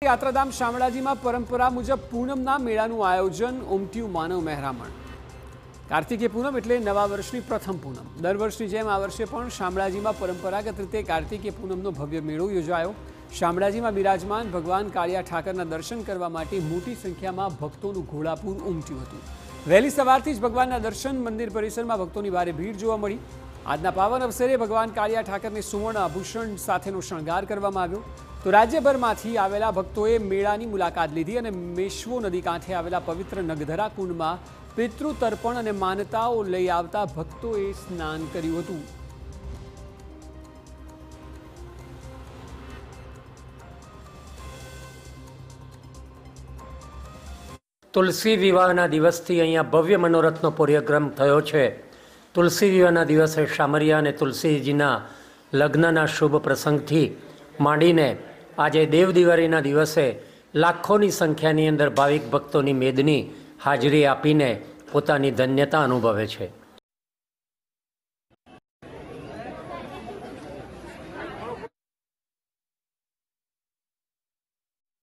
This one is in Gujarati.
યાત્રાધામ શામળાજીમાં પરંપરા મુજબ પૂનમના મેળાનું આયોજન ઉમટ્યું માનવ મહેરામણ। કાર્તિકી પૂનમ એટલે નવા વર્ષની પ્રથમ પૂનમ। દર વર્ષની જેમ આ વર્ષે પણ શામળાજીમાં પરંપરાગત રીતે કાર્તિકી પૂનમનો ભવ્ય મેળો યોજાયો। શામળાજીમાં બિરાજમાન ભગવાન કાળિયા ઠાકરના દર્શન કરવા માટે મોટી સંખ્યામાં ભક્તોનું ઘોડાપૂર ઉમટ્યું હતું। વહેલી સવારથી જ ભગવાનના દર્શન મંદિર પરિસરમાં ભક્તોની ભારે ભીડ જોવા મળી। આજના પાવન અવસરે ભગવાન કાળિયા ઠાકરને સુવર્ણ આભૂષણ સાથેનો શણગાર કરવામાં આવ્યો। તો રાજ્યભરમાંથી આવેલા ભક્તોએ મેળાની મુલાકાત લીધી અને મેશ્વો નદી કાંઠે આવેલા પવિત્ર નગધરા કુંડમાં પિતૃ તર્પણ અને માનતાઓ લઈ આવતા ભક્તોએ સ્નાન કર્યું હતું। તુલસી વિવાહના દિવસથી અહીંયા ભવ્ય મનોરથનો કાર્યક્રમ થયો છે। તુલસી વિવાહના દિવસે શામળિયા અને તુલસીજીના લગ્નના શુભ પ્રસંગથી માંડીને આજે દેવ દિવાળીના દિવસે લાખોની સંખ્યાની અંદર ભાવિક ભક્તોની મેદની હાજરી આપીને પોતાની ધન્યતા અનુભવે છે।